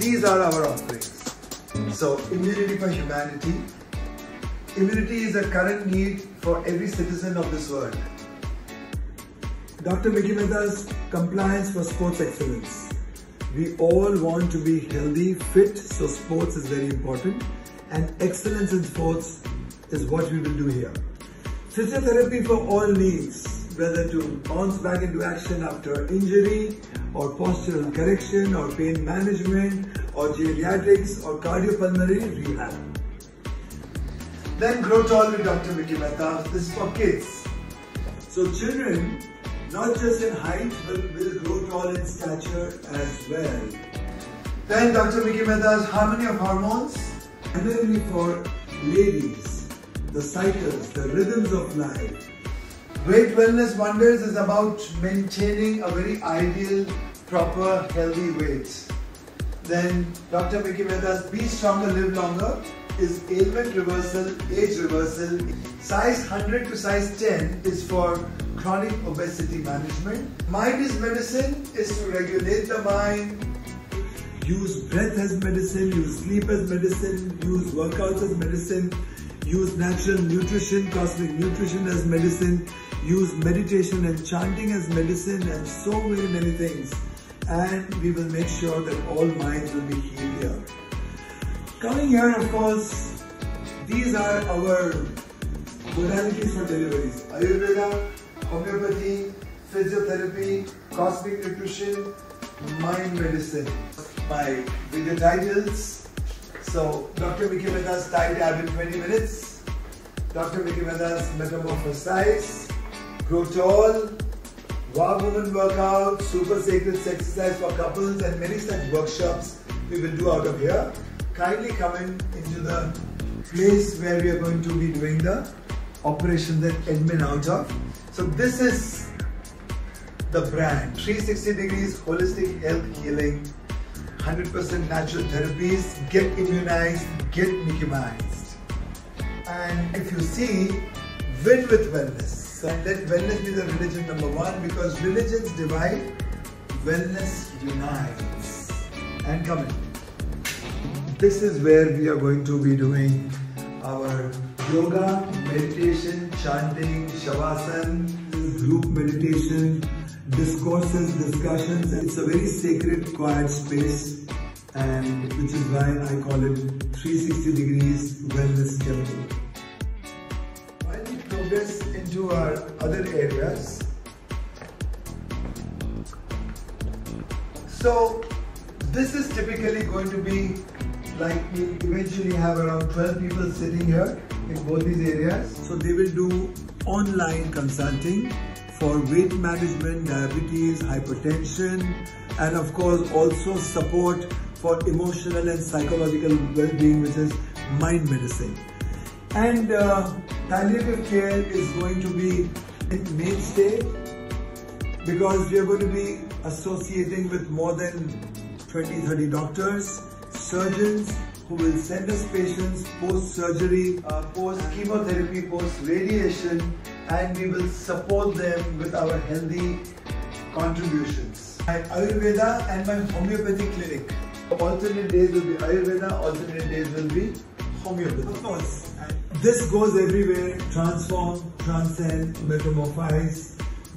these are our offerings. So, immunity for humanity. Immunity is a current need for every citizen of this world. Dr. Mickey Mehta's compliance for sports excellence. We all want to be healthy, fit, so sports is very important, and excellence in sports is what we will do here. Physiotherapy for all needs, whether to bounce back into action after injury, or postural correction, or pain management, or geriatrics, or cardiopulmonary rehab. Then Grow Tall with Dr. Mickey Mehta. This is for kids. So children, not just in height, but will grow tall in stature as well. Then Dr. Mickey Mehta's Harmony of Hormones. Primarily for ladies, the cycles, the rhythms of life. Weight Wellness Wonders is about maintaining a very ideal, proper, healthy weight. Then Dr. Mickey Mehta's Be Stronger, Live Longer is ailment reversal, age reversal. Size 100 to size 10 is for chronic obesity management. Mind is Medicine is to regulate the mind. Use breath as medicine, use sleep as medicine, use workouts as medicine, use natural nutrition, cosmic nutrition as medicine, use meditation and chanting as medicine, and so many things. And we will make sure that all minds will be healed here. Coming here, of course, these are our modalities for deliveries. Ayurveda, homeopathy, physiotherapy, cosmic nutrition, mind medicine. My video titles. So, Dr. Mickey Mehta's Diet Ab in 20 minutes. Dr. Mickey Mehta's Metamorphosize, Grow Tall, Wow Woman Workout, Super Sacred Exercise for couples, and many such workshops we will do out of here. Kindly come into the place where we are going to be doing the operation that admin out of. So this is the brand, 360 degrees holistic health healing, 100% natural therapies, get immunized, get Mickey-mized. And if you see, win with wellness. And let wellness be the religion number one, because religions divide, wellness unites. And come in. This is where we are going to be doing our yoga, meditation, chanting, shavasana, group meditation, discourses, discussions. It's a very sacred, quiet space, and which is why I call it 360 degrees wellness temple. While we progress into our other areas, so this is typically going to be like we eventually have around 12 people sitting here in both these areas. So they will do online consulting for weight management, diabetes, hypertension, and of course also support for emotional and psychological well-being, which is mind medicine. And palliative care is going to be in mainstay, because we are going to be associating with more than 20-30 doctors, surgeons who will send us patients post-surgery, post-chemotherapy, post-radiation, and we will support them with our healthy contributions. My Ayurveda and my homeopathy clinic. Alternate days will be Ayurveda, alternate days will be homeopathy. Of course, this goes everywhere. Transform, transcend, metamorphosize,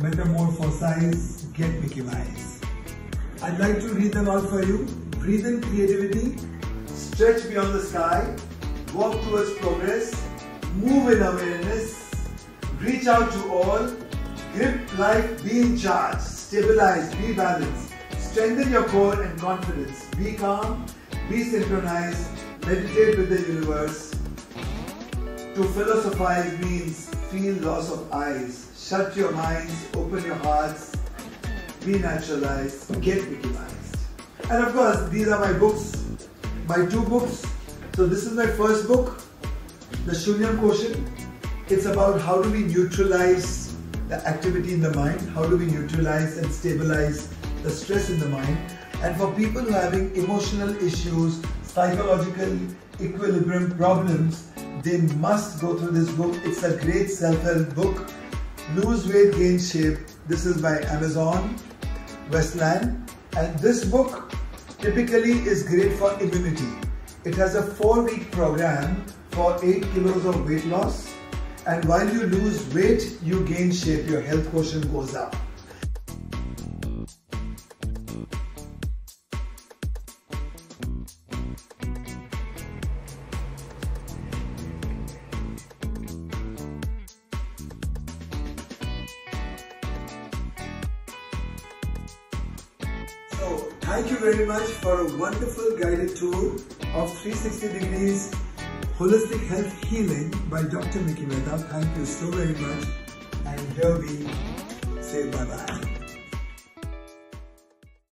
get Mickey-mized. I'd like to read them out for you. Breathe in creativity, stretch beyond the sky, walk towards progress, move in awareness, reach out to all, grip life, be in charge, stabilize, be balanced, strengthen your core and confidence, be calm, be synchronized, meditate with the universe. To philosophize means feel loss of eyes, shut your minds, open your hearts, be naturalized, get Mickey-mized. And of course, these are my books, my two books. So this is my first book, The Shunyam Quotient. It's about how do we neutralize the activity in the mind, how do we neutralize and stabilize the stress in the mind. And for people who are having emotional issues, psychological equilibrium problems, they must go through this book. It's a great self-help book. Lose Weight, Gain Shape. This is by Amazon, Westland. And this book typically is great for immunity. It has a 4-week program for 8 kilos of weight loss, and while you lose weight, you gain shape, your health quotient goes up. So, thank you very much for a wonderful guided tour of 360 degrees holistic health healing by Dr. Mickey Mehta. Thank you so very much. And here we say bye-bye.